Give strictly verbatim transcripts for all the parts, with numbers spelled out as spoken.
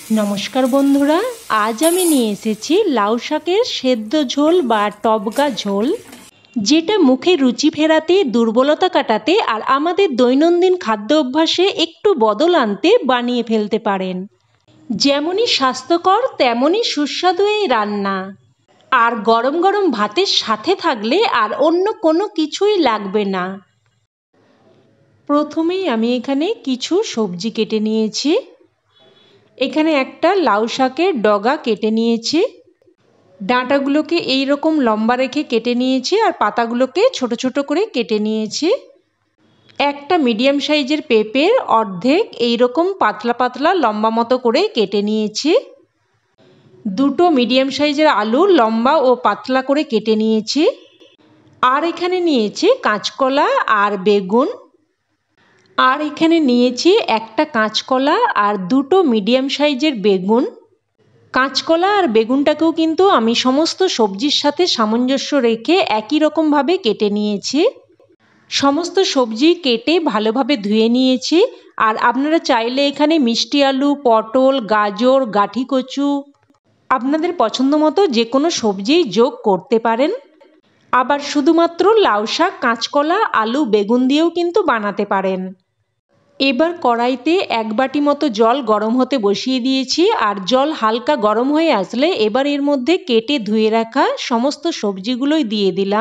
নমস্কার বন্ধুরা, আজ আমি নিয়ে এসেছি লাউ শাকের সেদ্ধ ঝোল বা টবগা ঝোল, যেটা মুখে রুচি ফেরাতে, দুর্বলতা কাটাতে আর আমাদের দৈনন্দিন খাদ্য অভ্যাসে একটু বদল আনতে বানিয়ে ফেলতে পারেন। যেমনই স্বাস্থ্যকর তেমনই সুস্বাদু এই রান্না, আর গরম গরম ভাতের সাথে থাকলে আর অন্য কোনো কিছুই লাগবে না। প্রথমেই আমি এখানে কিছু সবজি কেটে নিয়েছি। এখানে একটা লাউ শাকের ডগা কেটে নিয়েছি। ডাঁটাগুলোকে এই রকম লম্বা রেখে কেটে নিয়েছি আর পাতাগুলোকে ছোট ছোট করে কেটে নিয়েছি। একটা মিডিয়াম সাইজের পেঁপের অর্ধেক এই রকম পাতলা পাতলা লম্বা মতো করে কেটে নিয়েছি। দুটো মিডিয়াম সাইজের আলু লম্বা ও পাতলা করে কেটে নিয়েছি। আর এখানে নিয়েছি কাঁচকলা আর বেগুন। আর এখানে নিয়েছি একটা কাঁচকলা আর দুটো মিডিয়াম সাইজের বেগুন। কাঁচকলা আর বেগুনটাকেও কিন্তু আমি সমস্ত সবজির সাথে সামঞ্জস্য রেখে একই রকমভাবে কেটে নিয়েছি। সমস্ত সবজি কেটে ভালোভাবে ধুয়ে নিয়েছি। আর আপনারা চাইলে এখানে মিষ্টি আলু, পটল, গাজর, গাঁঠি কচু আপনাদের পছন্দ মতো যে কোনো সবজি যোগ করতে পারেন। আবার শুধুমাত্র লাউ শাক, কাঁচকলা, আলু, বেগুন দিয়েও কিন্তু বানাতে পারেন। এবার কড়াইতে এক বাটি মতো জল গরম হতে বসিয়ে দিয়েছি। আর জল হালকা গরম হয়ে আসলে এবার এর মধ্যে কেটে ধুয়ে রাখা সমস্ত সবজিগুলোই দিয়ে দিলাম।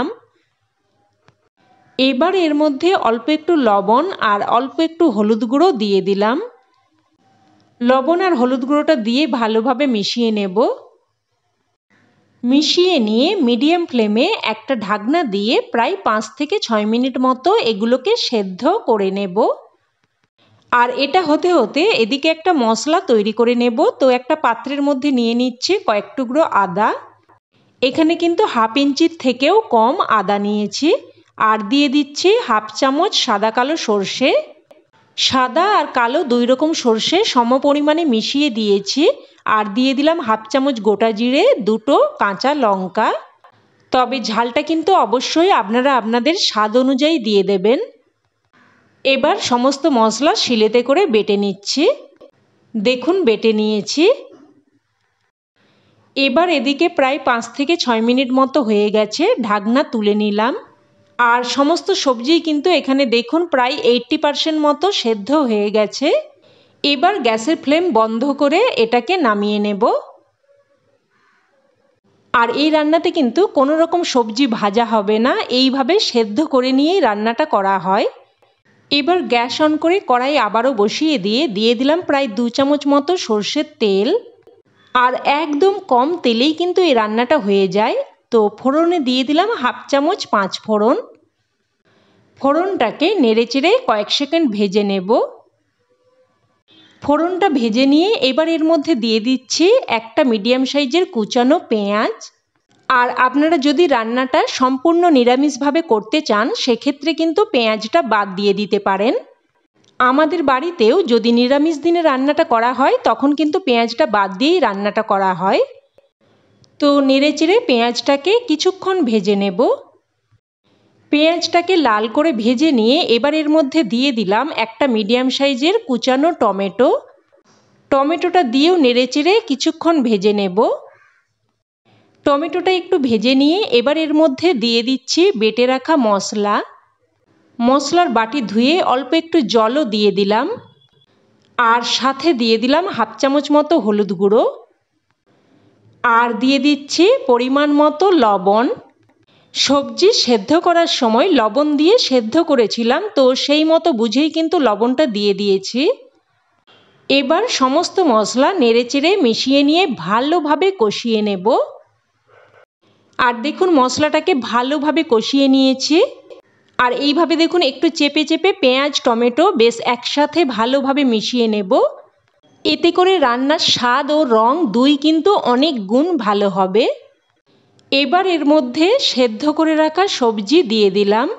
এবার এর মধ্যে অল্প একটু লবণ আর অল্প একটু হলুদ গুঁড়ো দিয়ে দিলাম। লবণ আর হলুদ গুঁড়োটা দিয়ে ভালোভাবে মিশিয়ে নেব। মিশিয়ে নিয়ে মিডিয়াম ফ্লেমে একটা ঢাকনা দিয়ে প্রায় পাঁচ থেকে ছয় মিনিট মতো এগুলোকে সেদ্ধ করে নেব। আর এটা হতে হতে এদিকে একটা মশলা তৈরি করে নেব। তো একটা পাত্রের মধ্যে নিয়ে নিচ্ছি কয়েক টুকরো আদা। এখানে কিন্তু হাফ ইঞ্চির থেকেও কম আদা নিয়েছি। আর দিয়ে দিচ্ছি হাফ চামচ সাদা কালো সর্ষে। সাদা আর কালো দুই রকম সর্ষে সম পরিমাণে মিশিয়ে দিয়েছি। আর দিয়ে দিলাম হাফ চামচ গোটা জিরে, দুটো কাঁচা লঙ্কা। তবে ঝালটা কিন্তু অবশ্যই আপনারা আপনাদের স্বাদ অনুযায়ী দিয়ে দেবেন। এবার সমস্ত মশলা শিলেতে করে বেটে নিচ্ছি। দেখুন বেটে নিয়েছি। এবার এদিকে প্রায় পাঁচ থেকে ছয় মিনিট মতো হয়ে গেছে, ঢাকনা তুলে নিলাম। আর সমস্ত সবজি কিন্তু এখানে দেখুন প্রায় এইট্টি পার্সেন্ট মতো সেদ্ধ হয়ে গেছে। এবার গ্যাসের ফ্লেম বন্ধ করে এটাকে নামিয়ে নেব। আর এই রান্নাতে কিন্তু কোনো রকম সবজি ভাজা হবে না, এইভাবে সেদ্ধ করে নিয়েই রান্নাটা করা হয়। এবার গ্যাস অন করে কড়াই আবারও বসিয়ে দিয়ে দিয়ে দিলাম প্রায় দু চামচ মতো সর্ষের তেল। আর একদম কম তেলেই কিন্তু এই রান্নাটা হয়ে যায়। তো ফোড়নে দিয়ে দিলাম হাফ চামচ পাঁচ ফোড়ন। ফোড়নটাকে নেড়েচেড়ে কয়েক সেকেন্ড ভেজে নেব। ফোড়নটা ভেজে নিয়ে এবার এর মধ্যে দিয়ে দিচ্ছি একটা মিডিয়াম সাইজের কুচানো পেঁয়াজ। আর আপনারা যদি রান্নাটা সম্পূর্ণ নিরামিষভাবে করতে চান সেক্ষেত্রে কিন্তু পেঁয়াজটা বাদ দিয়ে দিতে পারেন। আমাদের বাড়িতেও যদি নিরামিষ দিনে রান্নাটা করা হয় তখন কিন্তু পেঁয়াজটা বাদ দিয়েই রান্নাটা করা হয়। তো নেড়েচেড়ে পেঁয়াজটাকে কিছুক্ষণ ভেজে নেব। পেঁয়াজটাকে লাল করে ভেজে নিয়ে এবার এর মধ্যে দিয়ে দিলাম একটা মিডিয়াম সাইজের কুচানো টমেটো। টমেটোটা দিয়েও নেড়েচেড়ে কিছুক্ষণ ভেজে নেব। টমেটোটা একটু ভেজে নিয়ে এবার এর মধ্যে দিয়ে দিচ্ছি বেটে রাখা মশলা। মশলার বাটি ধুয়ে অল্প একটু জলও দিয়ে দিলাম। আর সাথে দিয়ে দিলাম হাফ চামচ মতো হলুদ গুঁড়ো। আর দিয়ে দিচ্ছি পরিমাণ মতো লবণ। সবজি সেদ্ধ করার সময় লবণ দিয়ে সেদ্ধ করেছিলাম, তো সেই মতো বুঝেই কিন্তু লবণটা দিয়ে দিয়েছি। এবার সমস্ত মশলা নেড়েচেড়ে মিশিয়ে নিয়ে ভালোভাবে কষিয়ে নেব। আর দেখুন মশলাটাকে ভালোভাবে কষিয়ে নিয়েছি। আর এইভাবে দেখুন একটু চেপে চেপে পেঁয়াজ টমেটো বেশ একসাথে ভালোভাবে মিশিয়ে নেব। এতে করে রান্নার স্বাদ ও রং দুই কিন্তু অনেক গুণ ভালো হবে। এবার এর মধ্যে সেদ্ধ করে রাখা সবজি দিয়ে দিলাম।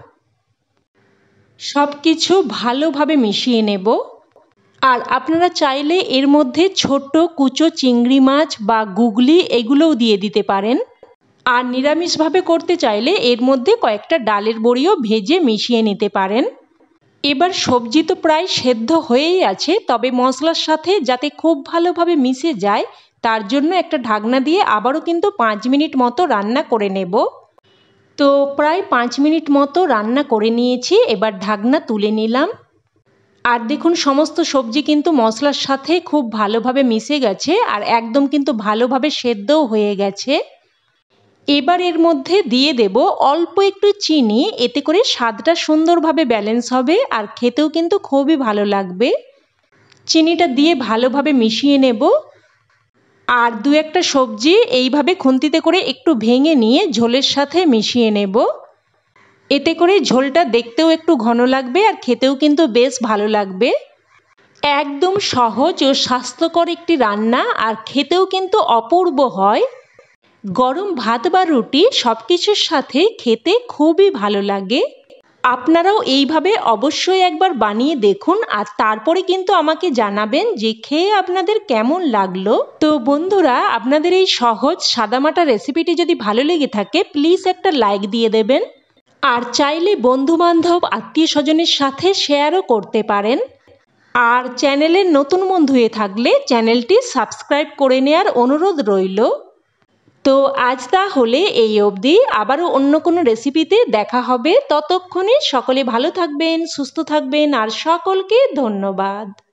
সব কিছু ভালোভাবে মিশিয়ে নেব। আর আপনারা চাইলে এর মধ্যে ছোট্ট কুচো চিংড়ি মাছ বা গুগলি এগুলোও দিয়ে দিতে পারেন। আর নিরামিষভাবে করতে চাইলে এর মধ্যে কয়েকটা ডালের বড়িও ভেজে মিশিয়ে নিতে পারেন। এবার সবজি তো প্রায় সেদ্ধ হয়েই আছে, তবে মশলার সাথে যাতে খুব ভালোভাবে মিশে যায় তার জন্য একটা ঢাকনা দিয়ে আবারও কিন্তু পাঁচ মিনিট মতো রান্না করে নেব। তো প্রায় পাঁচ মিনিট মতো রান্না করে নিয়েছি, এবার ঢাকনা তুলে নিলাম। আর দেখুন সমস্ত সবজি কিন্তু মশলার সাথে খুব ভালোভাবে মিশে গেছে আর একদম কিন্তু ভালোভাবে সেদ্ধও হয়ে গেছে। এবার এর মধ্যে দিয়ে দেব অল্প একটু চিনি, এতে করে স্বাদটা সুন্দরভাবে ব্যালেন্স হবে আর খেতেও কিন্তু খুবই ভালো লাগবে। চিনিটা দিয়ে ভালোভাবে মিশিয়ে নেব। আর দু একটা সবজি এইভাবে খুন্তিতে করে একটু ভেঙে নিয়ে ঝোলের সাথে মিশিয়ে নেব। এতে করে ঝোলটা দেখতেও একটু ঘন লাগবে আর খেতেও কিন্তু বেশ ভালো লাগবে। একদম সহজ ও স্বাস্থ্যকর একটি রান্না, আর খেতেও কিন্তু অপূর্ব হয়। গরম ভাত বা রুটি সব কিছুর সাথে খেতে খুবই ভালো লাগে। আপনারাও এইভাবে অবশ্যই একবার বানিয়ে দেখুন আর তারপরে কিন্তু আমাকে জানাবেন যে খেয়ে আপনাদের কেমন লাগলো। তো বন্ধুরা, আপনাদের এই সহজ সাদামাটা রেসিপিটি যদি ভালো লেগে থাকে প্লিজ একটা লাইক দিয়ে দেবেন। আর চাইলে বন্ধু বান্ধব আত্মীয় স্বজনের সাথে শেয়ারও করতে পারেন। আর চ্যানেলের নতুন বন্ধু হয়ে থাকলে চ্যানেলটি সাবস্ক্রাইব করে নেওয়ার অনুরোধ রইল। তো আজ তাহলে এই অবধি, আবারও অন্য কোনো রেসিপিতে দেখা হবে। ততক্ষণে সকলে ভালো থাকবেন, সুস্থ থাকবেন আর সকলকে ধন্যবাদ।